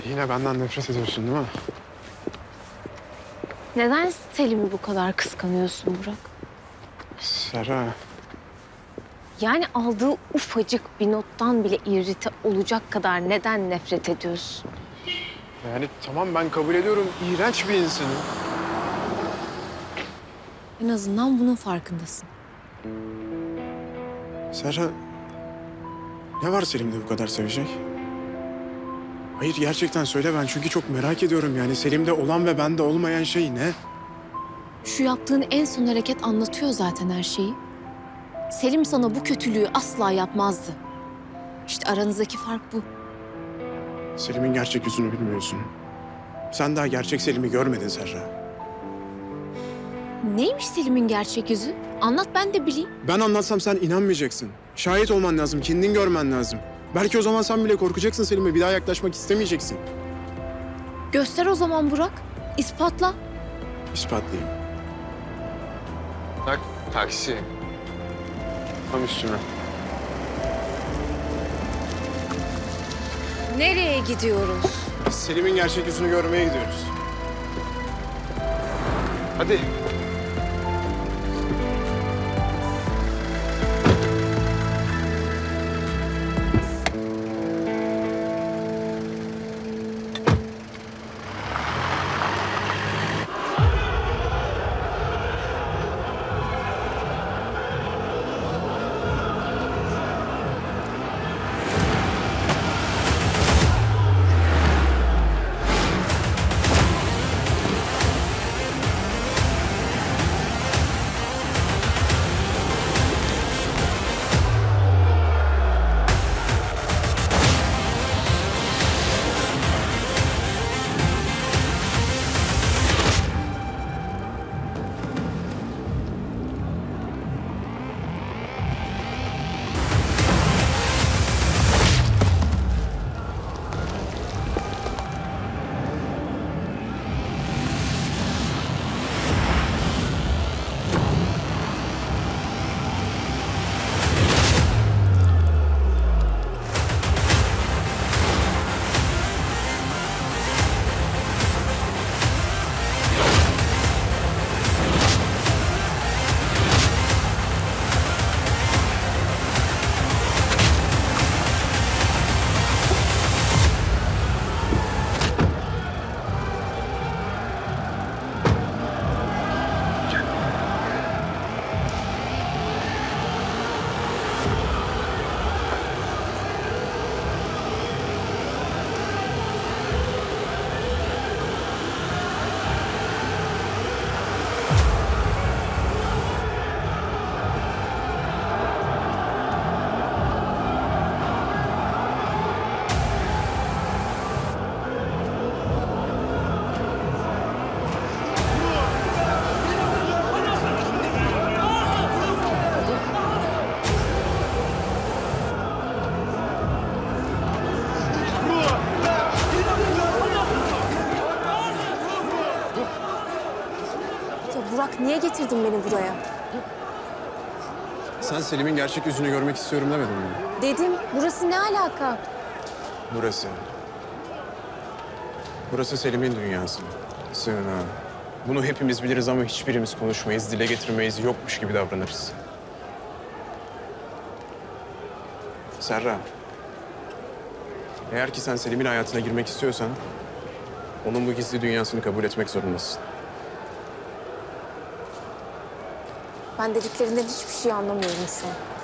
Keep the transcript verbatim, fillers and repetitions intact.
Yine benden nefret ediyorsun değil mi? Neden Selim'i bu kadar kıskanıyorsun Burak? Serra. Yani aldığı ufacık bir nottan bile irrite olacak kadar neden nefret ediyorsun? Yani tamam ben kabul ediyorum. İğrenç bir insanım. En azından bunun farkındasın. Serra. Ne var Selim'de bu kadar sevecek? Hayır gerçekten söyle ben çünkü çok merak ediyorum yani Selim'de olan ve bende olmayan şey ne? Şu yaptığın en son hareket anlatıyor zaten her şeyi. Selim sana bu kötülüğü asla yapmazdı. İşte aranızdaki fark bu. Selim'in gerçek yüzünü bilmiyorsun. Sen daha gerçek Selim'i görmedin Serra. Neymiş Selim'in gerçek yüzü? Anlat ben de bileyim. Ben anlatsam sen inanmayacaksın. Şahit olman lazım, kendin görmen lazım. Belki o zaman sen bile korkacaksın Selim'e, bir daha yaklaşmak istemeyeceksin. Göster o zaman Burak. İspatla. İspatlayayım. Tak, taksi. Tam üstüne. Nereye gidiyoruz? Selim'in gerçek yüzünü görmeye gidiyoruz. Hadi. Burak niye getirdin beni buraya? Sen Selim'in gerçek yüzünü görmek istiyorum demedin mi? Dedim. Burası ne alaka? Burası. Burası Selim'in dünyası. Sığınağı. Bunu hepimiz biliriz ama hiçbirimiz konuşmayız, dile getirmeyiz, yokmuş gibi davranırız. Serra. Eğer ki sen Selim'in hayatına girmek istiyorsan... onun bu gizli dünyasını kabul etmek zorundasın. Ben dediklerinden hiçbir şey anlamıyorum şu an.